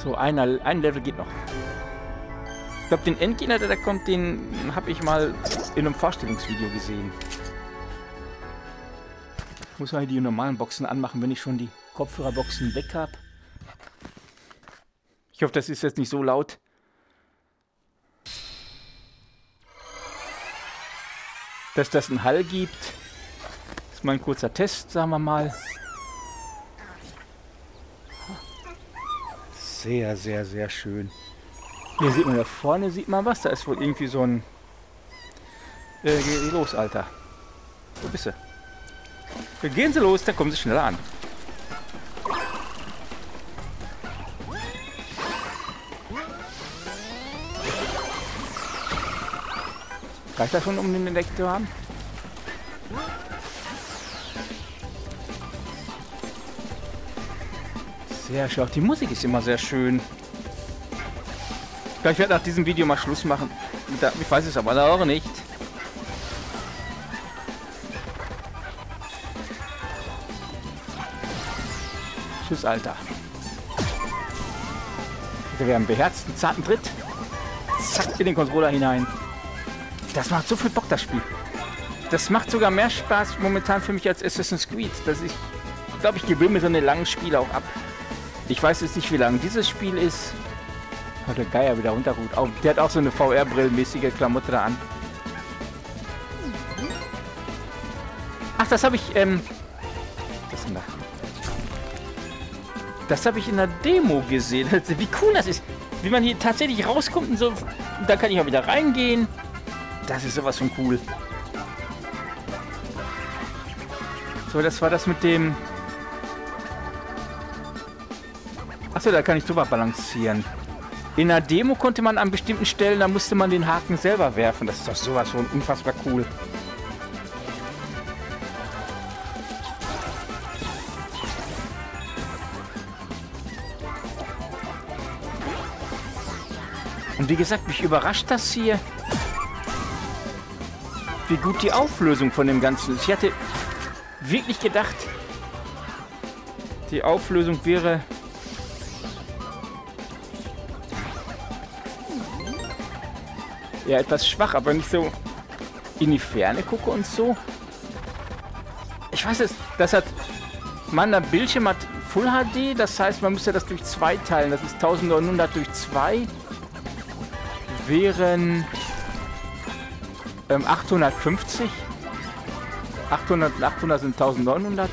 So, ein Level geht noch. Ich glaube, den Endgegner, der da kommt, den habe ich mal in einem Vorstellungsvideo gesehen. Ich muss mal die normalen Boxen anmachen, wenn ich schon die Kopfhörerboxen weg habe. Ich hoffe, das ist jetzt nicht so laut. Dass das einen Hall gibt. Das ist mal ein kurzer Test, sagen wir mal. Sehr, sehr, sehr schön. Hier sieht man da vorne, sieht man was. Da ist wohl irgendwie so ein... geh los, Alter. Wo bist du? Gehen Sie los, da kommen Sie schneller an. Reicht das schon, um den entdeckt zu haben? Sehr schön. Auch die Musik ist immer sehr schön. Ich glaube, ich werde nach diesem Video mal Schluss machen. Ich weiß es aber auch nicht. Tschüss, Alter. Wir haben einen beherzten, zarten Tritt. Zack, in den Controller hinein. Das macht so viel Bock, das Spiel. Das macht sogar mehr Spaß momentan für mich als Assassin's Creed. Ich glaube, ich gewöhne mir so eine langen Spiele auch ab. Ich weiß jetzt nicht, wie lang dieses Spiel ist. Oh, der Geier wieder runtergeholt. Oh, der hat auch so eine VR-Brillenmäßige Klamotte da an. Ach, das habe ich, was ist denn da? Das habe ich in der Demo gesehen. Wie cool das ist. Wie man hier tatsächlich rauskommt und so. Da kann ich auch wieder reingehen. Das ist sowas von cool. So, das war das mit dem... Achso, da kann ich drüber balancieren. In der Demo konnte man an bestimmten Stellen, da musste man den Haken selber werfen. Das ist doch sowas von unfassbar cool. Und wie gesagt, mich überrascht das hier, wie gut die Auflösung von dem Ganzen ist. Ich hatte wirklich gedacht, die Auflösung wäre... ja, etwas schwach, aber nicht so in die Ferne gucke und so. Ich weiß es, das hat... der Bildschirm hat Full HD, das heißt, man müsste das durch 2 teilen. Das ist 1900 durch 2. Wären 850. 800 sind 1900.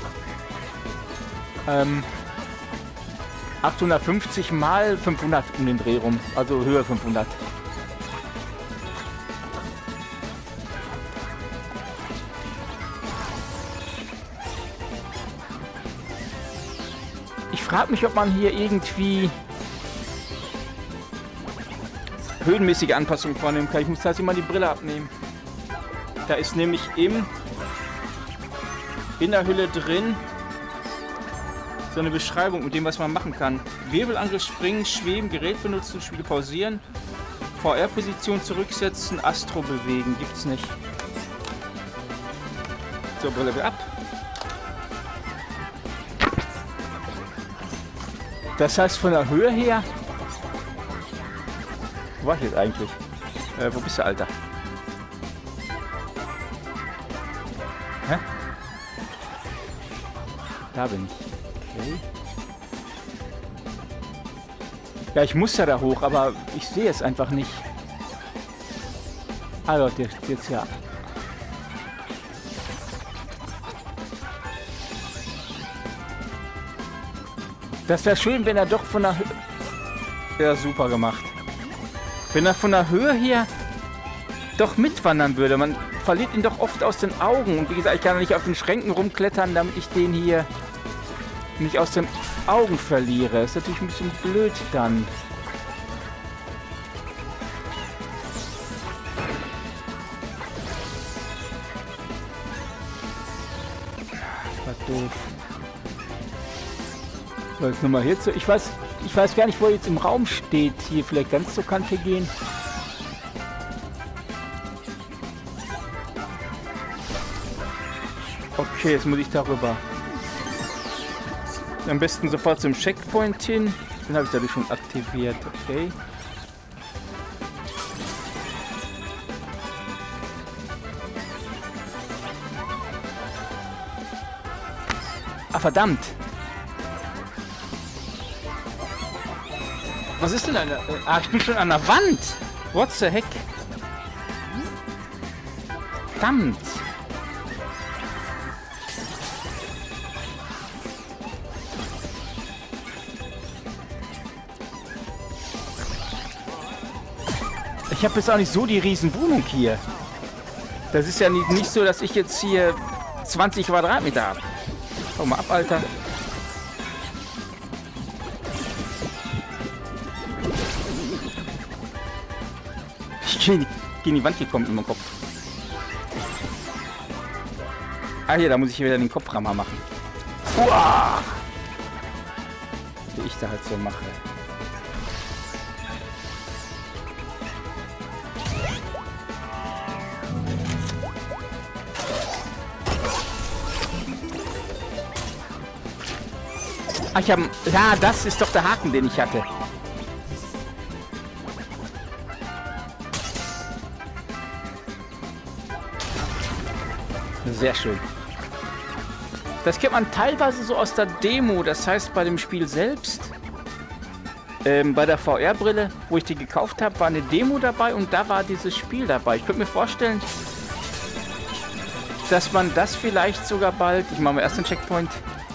850 mal 500 um den Dreh rum. Also Höhe 500. Ich frage mich, ob man hier irgendwie höhenmäßige Anpassungen vornehmen kann. Ich muss tatsächlich mal die Brille abnehmen. Da ist nämlich in der Hülle drin so eine Beschreibung mit dem, was man machen kann. Wirbelangriff, springen, schweben, Gerät benutzen, Spiele pausieren, VR-Position zurücksetzen, Astro bewegen. Gibt's nicht. So, Brille wieder ab. Das heißt, von der Höhe her... Wo war ich jetzt eigentlich? Wo bist du, Alter? Hä? Da bin ich. Okay. Ja, ich muss ja da hoch, aber ich sehe es einfach nicht. Also, jetzt ja. Das wäre schön, wenn er doch von der Höhe... Ja, super gemacht. Wenn er von der Höhe her doch mitwandern würde. Man verliert ihn doch oft aus den Augen. Und wie gesagt, ich kann nicht auf den Schränken rumklettern, damit ich den hier nicht aus den Augen verliere. Ist natürlich ein bisschen blöd dann. War doof. So, jetzt nochmal hier zu. Ich weiß gar nicht, wo er jetzt im Raum steht. Hier vielleicht ganz zur Kante gehen. Okay, jetzt muss ich darüber. Am besten sofort zum Checkpoint hin. Den habe ich dadurch schon aktiviert. Okay. Ah, verdammt. Was ist denn eine... Ah, ich bin schon an der Wand. What the heck? Verdammt. Ich habe jetzt auch nicht so die Riesenwohnung hier. Das ist ja nicht so, dass ich jetzt hier 20 Quadratmeter habe. Hau mal ab, Alter. Ich bin in die Wand gekommen in meinem Kopf. Ah, hier, da muss ich wieder den Kopframmer machen. Uah! Wie ich da halt so mache. Ach, ich habe... Ja, das ist doch der Haken, den ich hatte. Sehr schön. Das kennt man teilweise so aus der Demo. Das heißt, bei dem Spiel selbst, bei der VR-Brille, wo ich die gekauft habe, war eine Demo dabei und da war dieses Spiel dabei. Ich könnte mir vorstellen, dass man das vielleicht sogar bald... Ich mache mal erst den Checkpoint.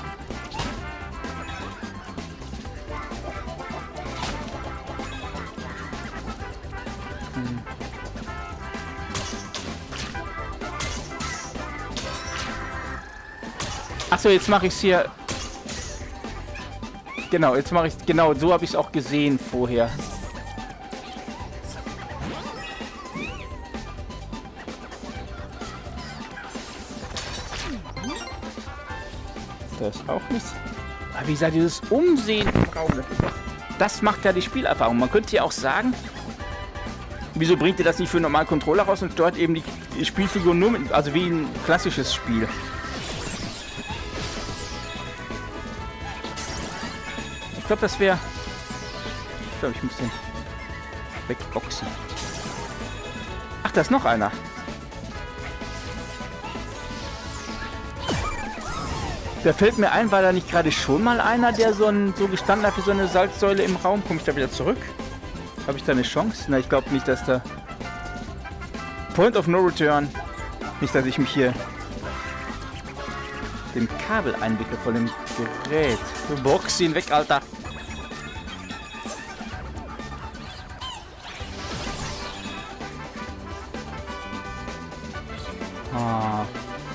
Achso, jetzt mache ich es hier. Genau, jetzt mache ich es. Genau, so habe ich es auch gesehen vorher. Das ist auch nichts. Aber wie gesagt, dieses Umsehen im Raum, das macht ja die Spielerfahrung. Man könnte ja auch sagen, wieso bringt ihr das nicht für einen normalen Controller raus und steuert eben die Spielfigur nur mit, also wie ein klassisches Spiel. Ich glaube, das wäre... Ich glaube, ich muss den wegboxen. Ach, da ist noch einer. Da fällt mir ein, war da nicht gerade schon mal einer, der so gestanden hat wie so eine Salzsäule im Raum? Komme ich da wieder zurück? Habe ich da eine Chance? Na, ich glaube nicht, dass da... Point of No Return. Nicht, dass ich mich hier dem Kabel einwickel von dem Gerät. Du box ihn weg, Alter. Ah.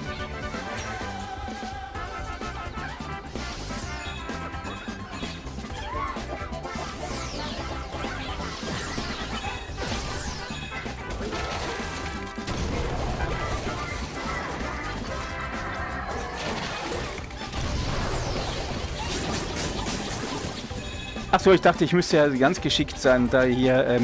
Achso, ich dachte, ich müsste ja ganz geschickt sein, da hier,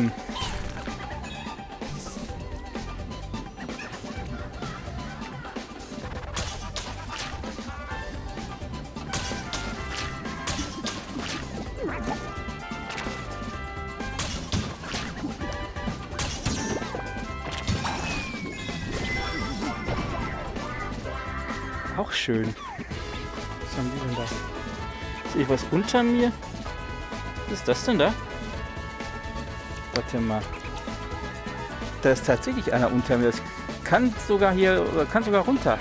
auch schön. Was haben die denn da? Sehe ich was unter mir? Was ist das denn da? Warte mal. Da ist tatsächlich einer unter mir. Das kann sogar hier, oder kann sogar runter.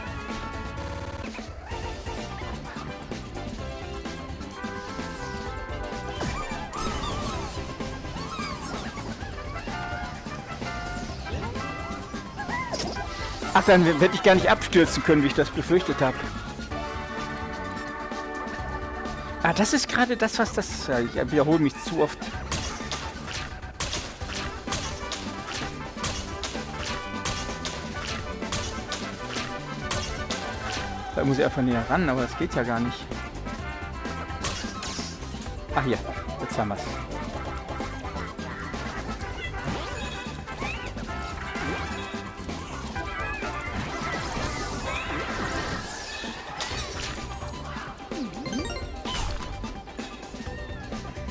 Ach, dann werde ich gar nicht abstürzen können, wie ich das befürchtet habe. Ah, das ist gerade das, was das... Ja, ich wiederhole mich zu oft. Da muss ich einfach näher ran, aber das geht ja gar nicht. Ah, hier. Jetzt haben wir es.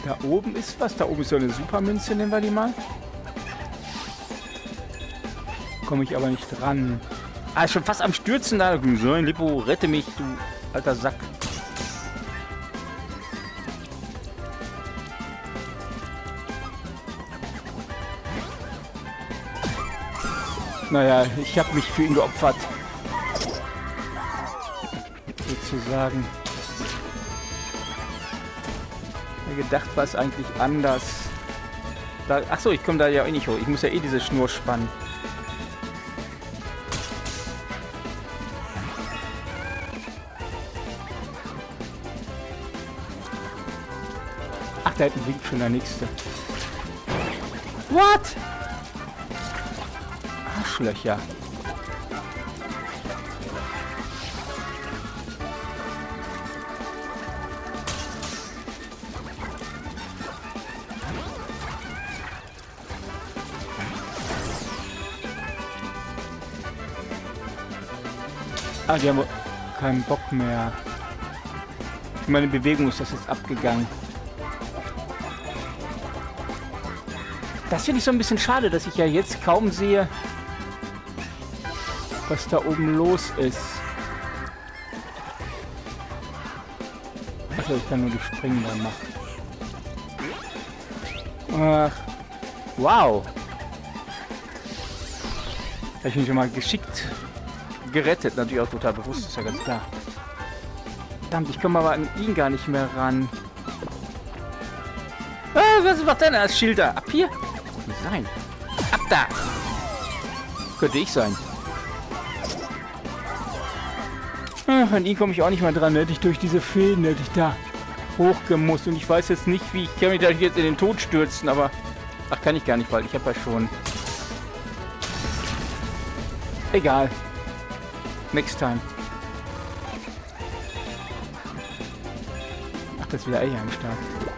Da oben ist was. Da oben ist so eine Supermünze. Nehmen wir die mal. Komme ich aber nicht dran. Ah, ist schon fast am Stürzen da. So ein Lippo, rette mich, du alter Sack. Naja, ich habe mich für ihn geopfert. Sozusagen. Mir gedacht war es eigentlich anders. Da, achso, ich komme da ja eh nicht hoch. Ich muss ja eh diese Schnur spannen. Ach, da hinten winkt schon der nächste. What? Arschlöcher. Ah, die haben keinen Bock mehr. Meine Bewegung ist das jetzt abgegangen. Das finde ich so ein bisschen schade, dass ich ja jetzt kaum sehe, was da oben los ist. Also ich kann nur die Springen dann machen. Ach, wow. Habe ich mich schon mal geschickt gerettet. Natürlich auch total bewusst, ist ja ganz klar. Verdammt, ich komme aber an ihn gar nicht mehr ran. Ah, was macht denn das Schild da? Ab hier? Nicht sein. Ab da! Könnte ich sein. Ach, an ihn komme ich auch nicht mehr dran. Hätte ich durch diese Fäden, hätte ich da hochgemusst. Und ich weiß jetzt nicht, wie. Ich kann mich da jetzt in den Tod stürzen, aber. Ach, kann ich gar nicht, weil ich habe ja schon. Egal. Next time. Ach, das ist wieder Eia am Start.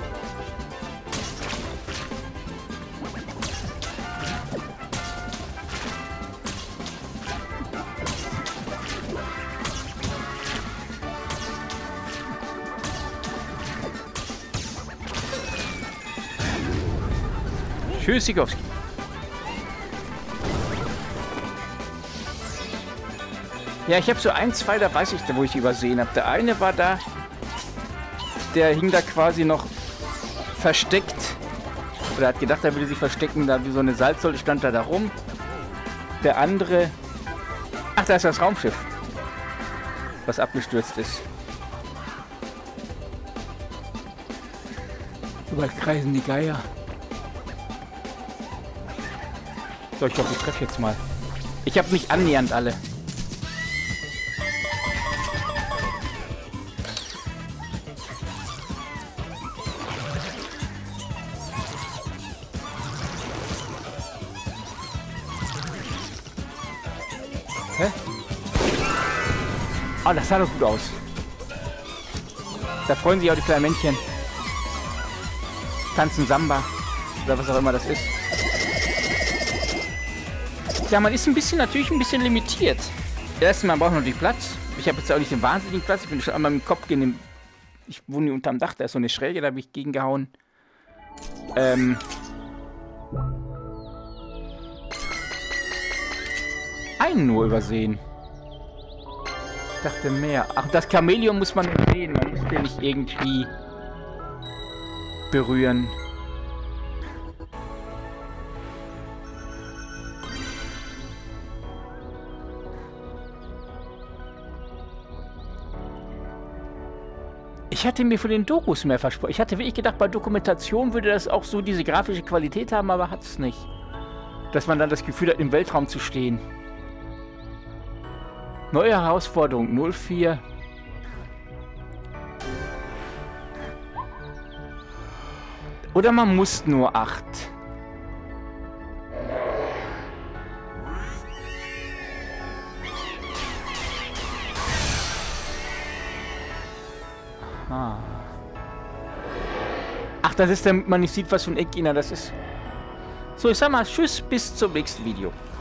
Tschüss, Sikowski. Ja, ich habe so ein, zwei, da weiß ich, wo ich übersehen habe. Der eine war da, der hing da quasi noch versteckt. Oder hat gedacht, er würde sich verstecken, da wie so eine Salzsäule stand da rum. Der andere... Ach, da ist das Raumschiff, was abgestürzt ist. Überall kreisen die Geier. So, ich glaube, ich treffe jetzt mal. Ich habe nicht annähernd alle. Hä? Oh, das sah doch gut aus. Da freuen sich auch die kleinen Männchen. Tanzen Samba. Oder was auch immer das ist. Ja, man ist natürlich ein bisschen limitiert. Erstens, man braucht noch den Platz. Ich habe jetzt auch nicht den wahnsinnigen Platz. Ich bin schon einmal mit dem Kopf gegen den... Ich wohne hier unterm Dach, da ist so eine Schräge, da habe ich gegengehauen. Einen nur übersehen. Ich dachte mehr. Ach, das Chamäleon muss man sehen. Man muss den nicht irgendwie berühren. Ich hatte mir von den Dokus mehr versprochen. Ich hatte wirklich gedacht, bei Dokumentation würde das auch so diese grafische Qualität haben, aber hat es nicht. Dass man dann das Gefühl hat, im Weltraum zu stehen. Neue Herausforderung 04. Oder man muss nur 8. Aha. Ach, das ist, damit man nicht sieht, was für ein Eckgegner das ist. So, ich sag mal, tschüss, bis zum nächsten Video.